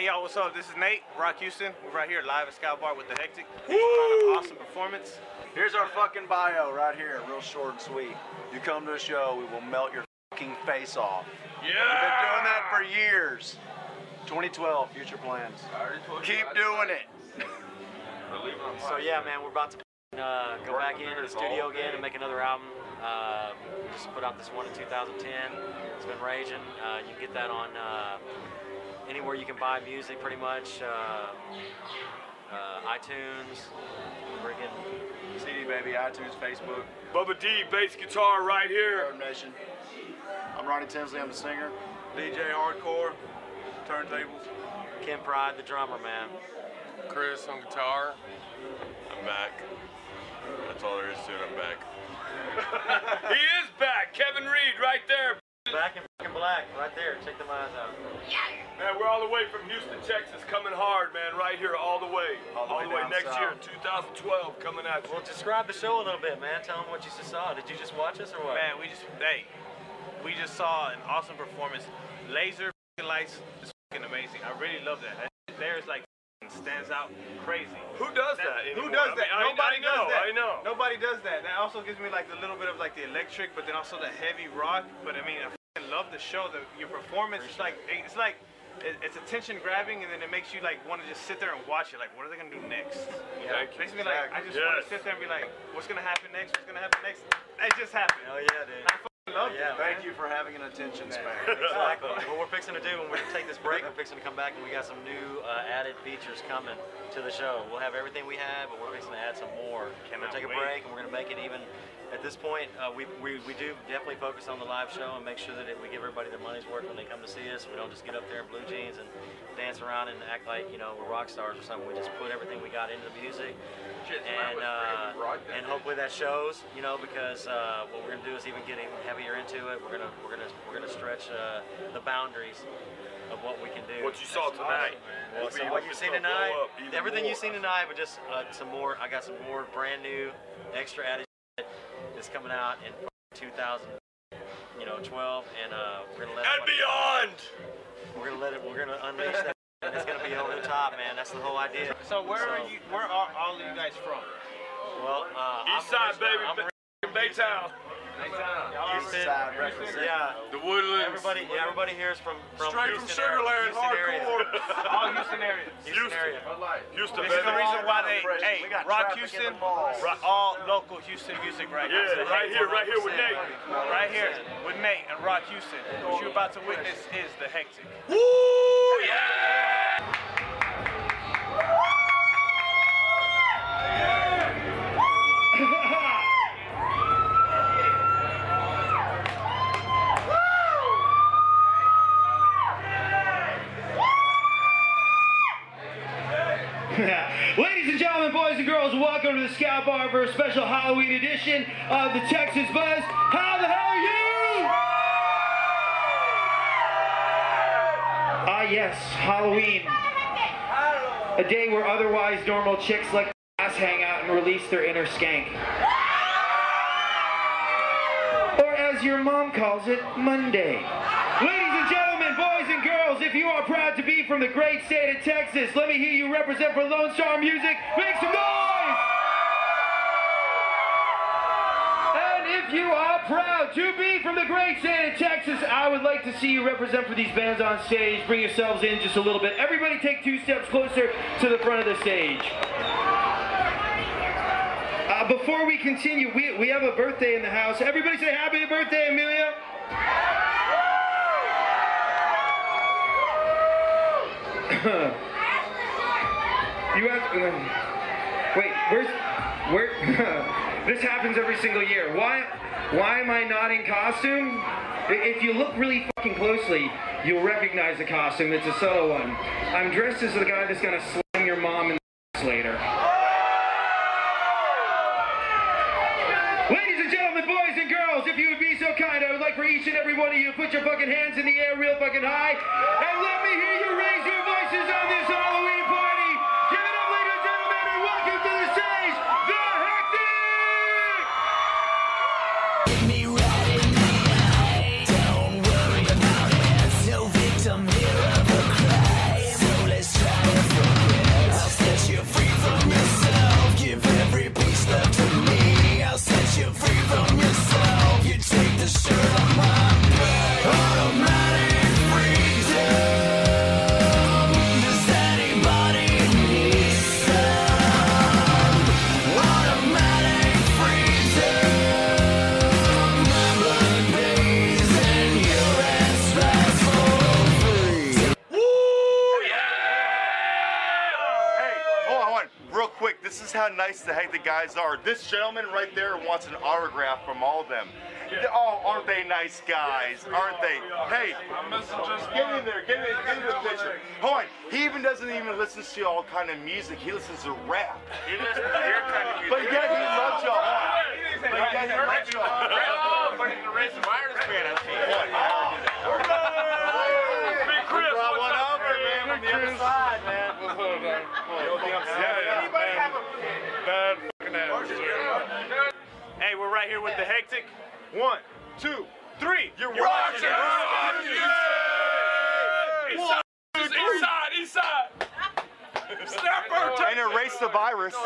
Hey y'all, what's up? This is Nate, Rock Houston. We're right here live at Scout Bar with the Hectic. Put on an awesome performance. Here's our fucking bio right here, real short and sweet. You come to a show, we will melt your fucking face off. Yeah! We've been doing that for years. 2012, future plans. Keep doing it. So yeah, man, we're about to go back into the studio again and make another album. We just put out this one in 2010. It's been raging. You can get that on anywhere you can buy music, pretty much. iTunes. We're getting CD Baby, iTunes, Facebook. Bubba D, bass guitar right here. Arab Nation. I'm Ronnie Tinsley, I'm the singer. DJ Hardcore, turntables. Ken Pride, the drummer, man. Chris on guitar. I'm back. That's all there is to it, I'm back. He is back, Kevin Reed right there. Back in fucking black, right there. Check them eyes out. Man, we're all the way from Houston, Texas, coming hard, man, right here, all the way. All the way down next south. year, 2012, coming at you. Well, describe the show a little bit, man. Tell them what you just saw. Did you just watch us or what? Man, we just saw an awesome performance. Laser lights is fucking amazing. I really love that. There's like stands out crazy. Who does that Who anymore? does that? I mean, Nobody does that. I know. Nobody does that. That also gives me like a little bit of like the electric, but then also the heavy rock. But I mean, I fucking love the show. Your performance is like it's attention grabbing, and then it makes you like want to just sit there and watch it. Like, what are they gonna do next? Yeah, Makes me like I just want to sit there and be like, what's gonna happen next? What's gonna happen next? It just happened. Oh yeah, dude. I fucking love Yeah, it. Thank you for having an attention span. Exactly. What we're fixing to do when we take this break, we're fixing to come back and we got some new added features coming to the show. We'll have everything we have, but we're fixing to add some more. We're gonna take a break and we're gonna make it even. At this point, we do definitely focus on the live show and make sure that we give everybody their money's worth when they come to see us. We don't just get up there in blue jeans and dance around and act like, you know, we're rock stars or something. We just put everything we got into the music, and hopefully that shows, you know, because what we're gonna do is even get even heavier into it. We're gonna stretch the boundaries of what we can do. What you saw tonight. Well, so what you've seen tonight, everything you've seen tonight, but just some more. I got some more brand new, extra added shit that's coming out in 2012, and we're gonna let And beyond. we're gonna unleash that, and it's gonna be over the top, man. That's the whole idea. So where are all of you guys from? Well, East side, baby. Baytown. Houston, yeah. The Woodlands. Everybody here is from Straight from Houston Sugar Land, Houston area. hardcore. All Houston areas. Houston area. Houston, This is the baby. reason why We got Rock traffic in Houston, the malls. all local Houston music right now. Yeah, right here with Nate. Right here with Nate and Rock Houston. What you're about to witness is the Hectic. Woo! Yeah! Ladies and gentlemen, boys and girls, welcome to the Scout Bar for a special Halloween edition of the Texas Buzz. How the hell are you? Ah yes, Halloween. A day where otherwise normal chicks like us hang out and release their inner skank. Or as your mom calls it, Monday. Ladies and gentlemen, boys and girls, if you are proud to be from the great state of Texas, let me hear you represent for Lone Star Music. Make some noise! And if you are proud to be from the great state of Texas, I would like to see you represent for these bands on stage. Bring yourselves in just a little bit. Everybody take 2 steps closer to the front of the stage. Before we continue, we have a birthday in the house. Everybody say happy birthday, Amelia. You have wait, where this happens every single year. Why am I not in costume? If you look really fucking closely, you'll recognize the costume. It's a subtle one. I'm dressed as the guy that's gonna slam your mom in the ass later. Ladies and gentlemen, boys and girls, if you would be so kind, I would like for each and every one of you to put your fucking hands in the air real fucking high and let me hear you raise your voices on this Halloween party. Give it up, ladies and gentlemen, and welcome to the stage, the Hectic! Me right in the eye. Don't worry about it. No victim here of a cry. So let's this is how nice the heck the guys are. This gentleman right there wants an autograph from all of them. Oh, aren't they nice guys? Aren't they? Hey, get in there, get in the picture. Hold on, he even doesn't even listen to all kind of music. He listens to rap. He listens to your kind of music. But yet he loves y'all. But yet he loves y'all. But he's a Race of Virus fan, I see. Big Chris, Brought one over, man, from the other side, man. Anybody have a bad fucking attitude? Hey, we're right here with the Hectic. 1, 2, 3. You're Roger! East side! Snapper! And erase the virus.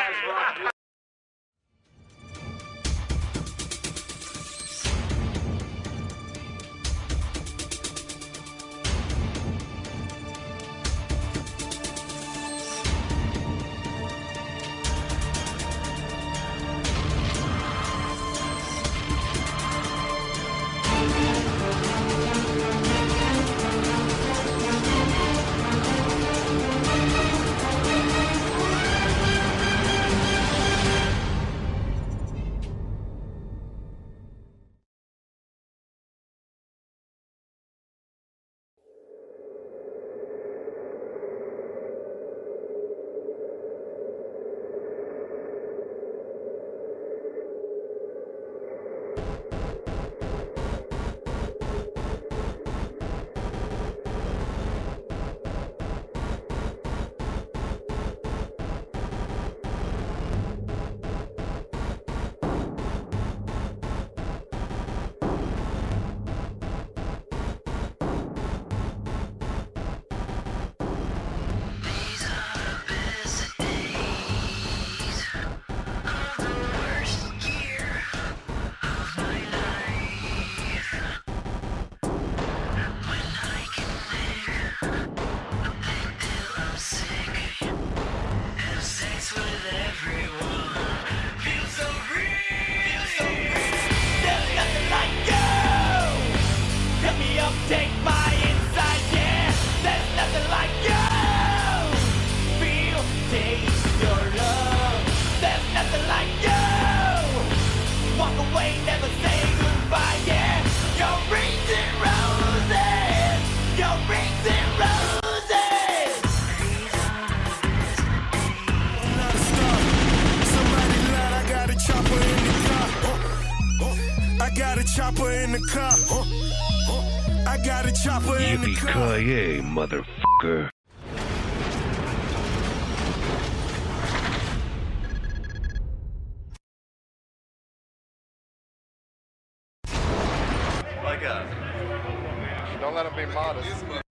Take my inside, yeah. There's nothing like you. Feel, taste your love. There's nothing like you. Walk away, never say goodbye, yeah. Your rings and roses. Your rings and roses. Not a star. Somebody lied, I got a chopper in the car. I got a chopper in the car. I got a chopper in the car. Yippee-ki-yay, motherfucker. Like Don't let him be modest.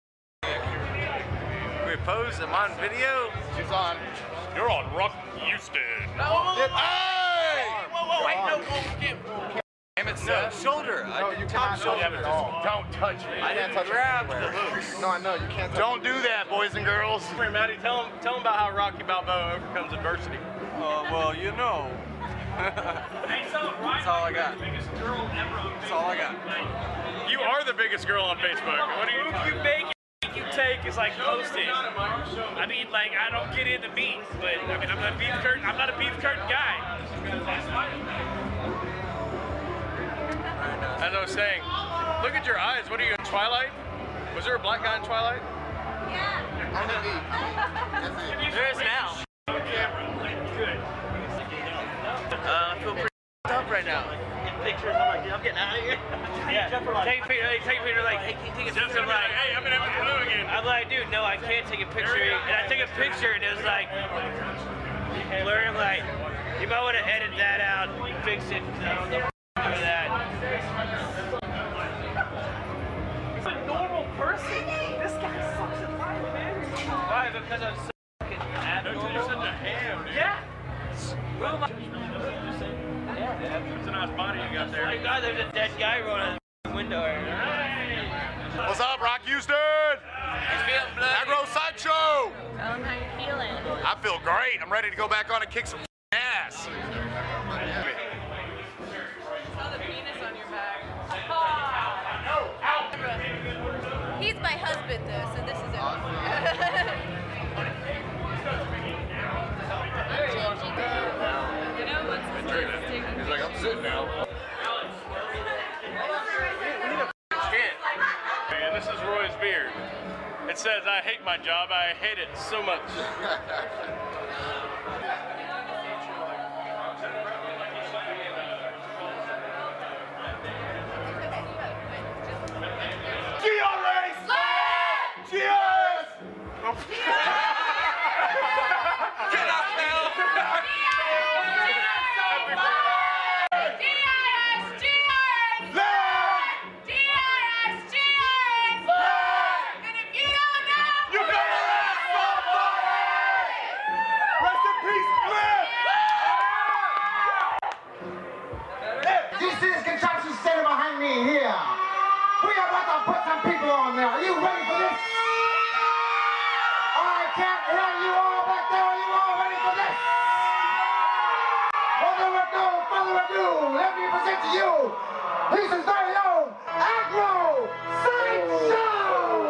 we pose. Am I on video? She's on. You're on Rock Houston. Hey! Whoa, wait, no, Damn it, no, shoulder. No, you cannot shoulder at all. Don't touch me. I didn't grab the hooks. No, I know, you can't touch Don't do that, boys and girls. Maddie, tell him about how Rocky Balboa overcomes adversity. Well, you know. That's all I got. That's all I got. You are the biggest girl on Facebook. What do you make? You take is like posting. I mean, like I don't get into beef, but I mean, I'm not a beef curtain guy. As I was saying, look at your eyes. What are you in Twilight? Was there a black guy in Twilight? Yeah. There is now. Good. I feel pretty up right now. Pictures. I'm like, dude, I'm getting out of here. Yeah. Take Peter like, hey, can you take a picture? I'm like, hey, I'm in blue again. I'm like, dude, no, I can't take a picture. And I take a picture, and it was like, blurry. I'm like, you might want to edit that out, fix it. I don't know that. He's a normal person. This guy sucks at life, man. Why? Because I'm so fucking abnormal. You're such a ham, dude. Yeah. It's a nice body you got there. Oh my God, there's a dead guy rolling out the window. What's up, Rock Houston? He's feeling bloody. Agro Sideshow. Tell him how you're feeling. I feel great. I'm ready to go back on and kick some ass. Saw the penis on your back. He's my husband, though, so this is it. my job. I hate it so much. Are you ready for this? I can't hear you all back there. Are you all ready for this? Further ado, let me present to you Lisa's very own Agro Sideshow!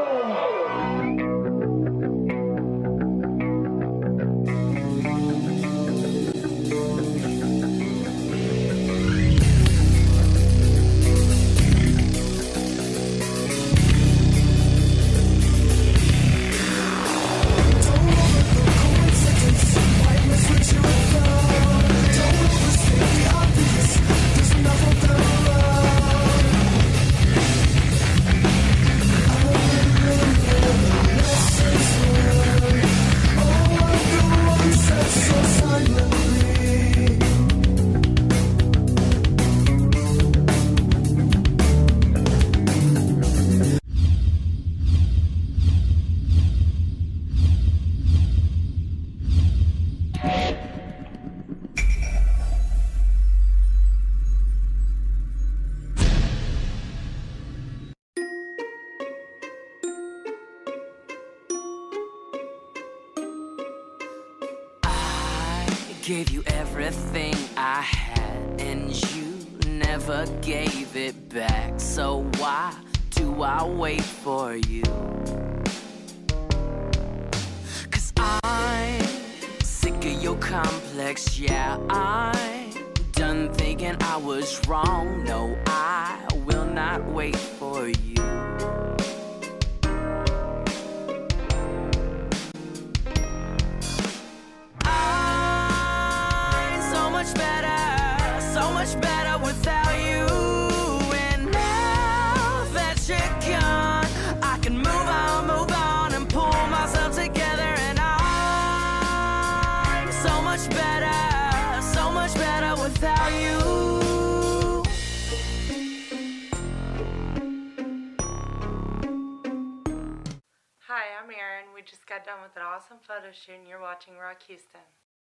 Gave you everything I had, and you never gave it back. So why do I wait for you? 'Cause I'm sick of your complex, yeah. I'm done thinking I was wrong. No, I will not wait for you. So much better without you. And now that you're gone, I can move on and pull myself together. And I'm so much better without you. Hi, I'm Erin. We just got done with an awesome photo shoot and you're watching Rock Houston.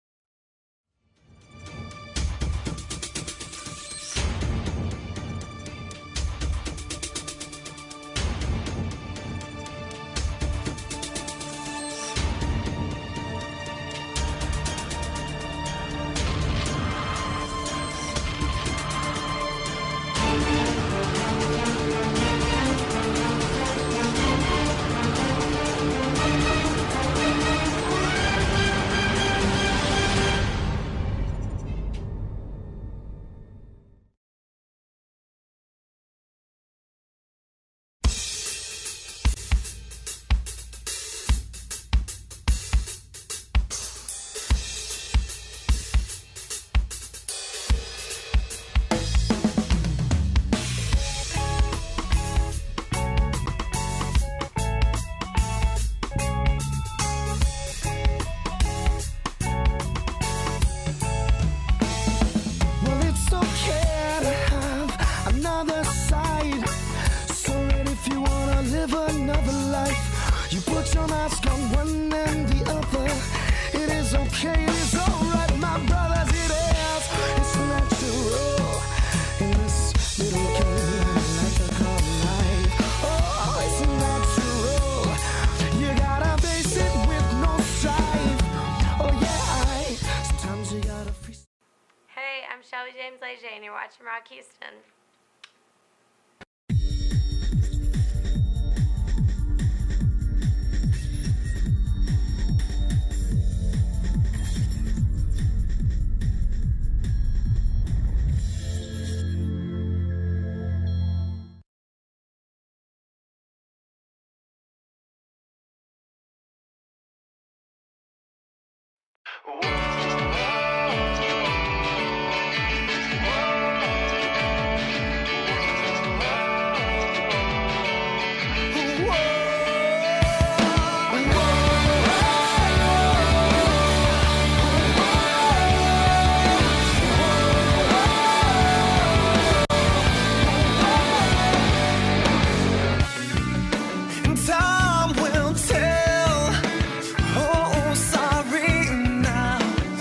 You put your mask on one and the other. It is okay, it is alright, my brothers, it is. It's natural in this little game like a common life. Oh, it's natural. You gotta face it with no strife. Oh yeah, sometimes you gotta free. Hey, I'm Shelby James Leger, and you're watching Rock Houston. Time will tell. Oh, sorry now.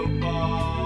football.